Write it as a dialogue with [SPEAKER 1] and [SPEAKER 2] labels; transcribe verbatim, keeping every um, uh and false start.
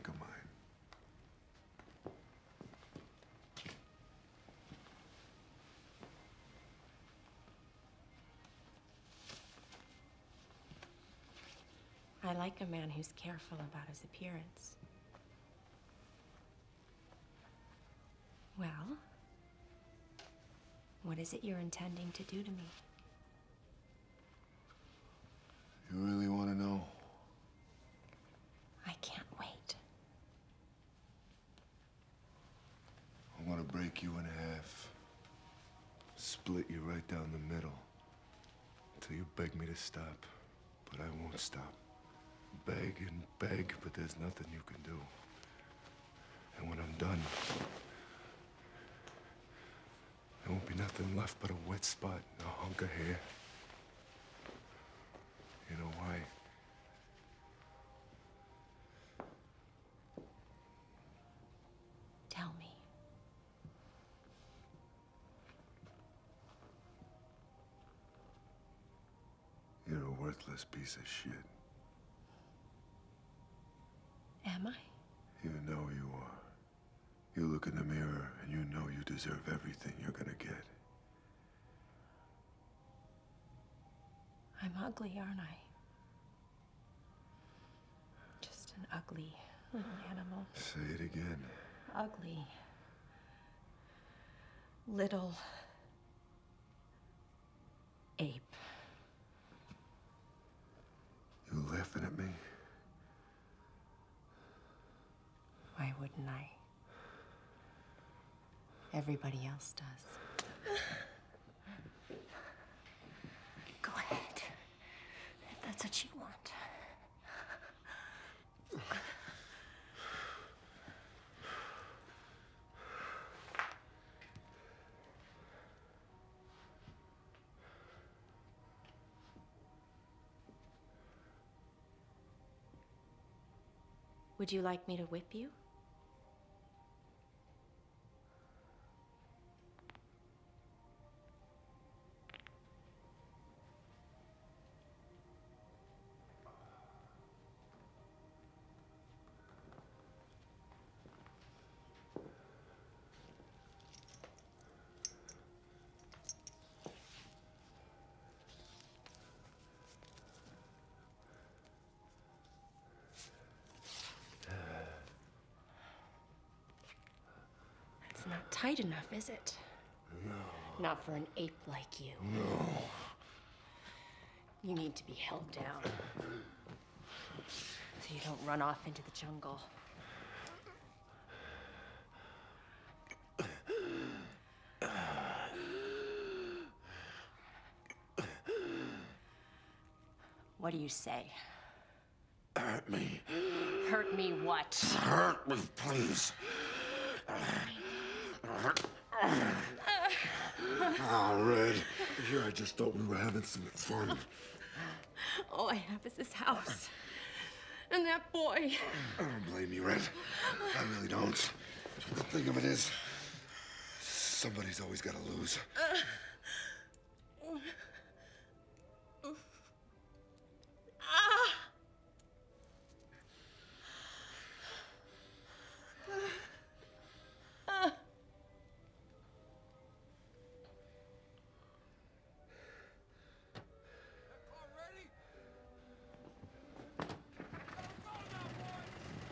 [SPEAKER 1] think of mine.
[SPEAKER 2] I like a man who's careful about his appearance. Well, what is it you're intending to do to me?
[SPEAKER 1] You really want to know?
[SPEAKER 2] I can't wait.
[SPEAKER 1] I want to break you in half. Split you right down the middle. Until you beg me to stop. But I won't stop. Beg and beg, but there's nothing you can do. And when I'm done, there won't be nothing left but a wet spot and a hunk of hair. You know why?
[SPEAKER 2] Tell me.
[SPEAKER 1] You're a worthless piece of shit.
[SPEAKER 2] Am I?
[SPEAKER 1] You know you are. You look in the mirror and you know you deserve everything you're gonna get.
[SPEAKER 2] I'm ugly, aren't I? Just an ugly little animal.
[SPEAKER 1] Say it again.
[SPEAKER 2] Ugly. Little ape.
[SPEAKER 1] You laughing at me?
[SPEAKER 2] Why wouldn't I? Everybody else does. Go ahead, if that's what you want. Would you like me to whip you? It's not tight enough, is it?
[SPEAKER 1] No.
[SPEAKER 2] Not for an ape like you.
[SPEAKER 1] No.
[SPEAKER 2] You need to be held down. So you don't run off into the jungle. What do you say?
[SPEAKER 1] Hurt me.
[SPEAKER 2] Hurt me what?
[SPEAKER 1] Hurt me, please. Oh, Red. Here, I just thought we were having some fun.
[SPEAKER 2] All I have is this house. And that boy.
[SPEAKER 1] I don't blame you, Red. I really don't. The thing of it is, somebody's always got to lose.